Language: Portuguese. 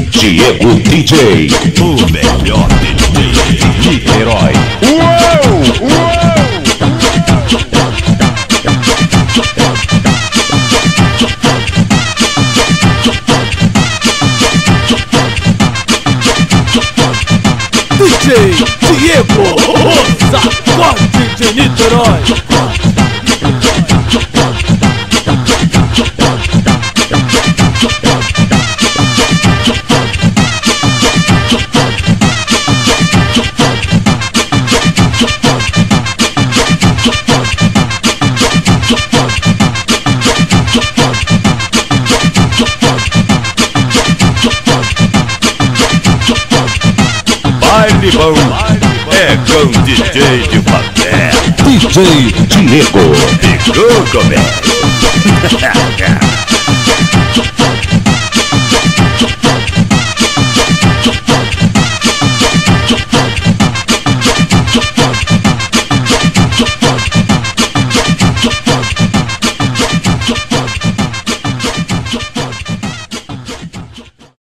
Diego DJ, o melhor DJ de Niterói. DJ Diego, o sacode de Niterói. Baile bom é com DJ de favela. DJ Diego. Ficou, comédia.